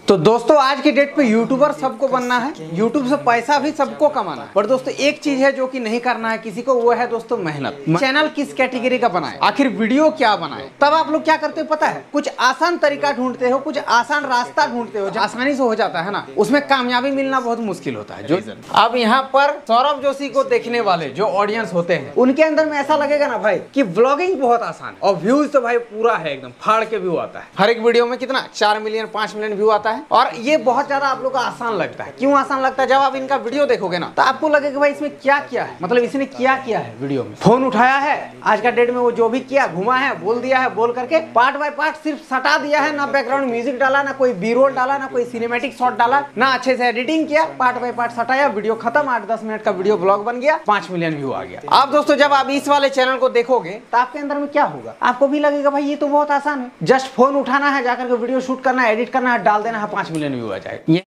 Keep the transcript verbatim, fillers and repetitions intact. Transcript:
तो दोस्तों आज की डेट पे यूट्यूबर सबको बनना है, यूट्यूब से पैसा भी सबको कमाना है, पर दोस्तों एक चीज है जो कि नहीं करना है किसी को, वो है दोस्तों मेहनत। चैनल किस कैटेगरी का बनाए, आखिर वीडियो क्या बनाए, तब आप लोग क्या करते हो पता है, कुछ आसान तरीका ढूंढते हो, कुछ आसान रास्ता ढूंढते हो जो आसानी से हो जाता है ना, उसमें कामयाबी मिलना बहुत मुश्किल होता है। जो अब यहाँ पर सौरभ जोशी को देखने वाले जो ऑडियंस होते हैं उनके अंदर में ऐसा लगेगा ना भाई कि व्लॉगिंग बहुत आसान है और व्यूज तो भाई पूरा है, एकदम फाड़ के व्यू आता है। हर एक वीडियो में कितना चार मिलियन पांच मिलियन व्यू आता है और ये बहुत ज्यादा आप लोग को आसान लगता है। क्यों आसान लगता है? जब आप इनका वीडियो देखोगे ना तो आपको लगेगा भाई इसमें क्या किया है, मतलब इसने क्या किया है वीडियो में। फोन उठाया है, आज का डेट में वो जो भी किया, घुमा है, बोल दिया है, बोल करके पार्ट बाय पार्ट सिर्फ सटा दिया है, ना बैकग्राउंड म्यूजिक डाला, ना कोई बी रोल डाला, ना कोई सिनेमैटिक शॉट डाला, ना अच्छे से एडिटिंग किया, पार्ट बाय पार्ट सटाया, वीडियो खत्म, आठ दस मिनट का वीडियो ब्लॉग बन गया, पांच मिलियन व्यू आ गया। आप दोस्तों जब आप इस वाले चैनल को देखोगे तो आपके अंदर में क्या होगा, आपको भी लगेगा भाई ये तो बहुत आसान है, जस्ट फोन उठाना है, जाकर के वीडियो शूट करना है, एडिट करना है, डाल देना है, पांच मिलियन व्यू आ जाएगा।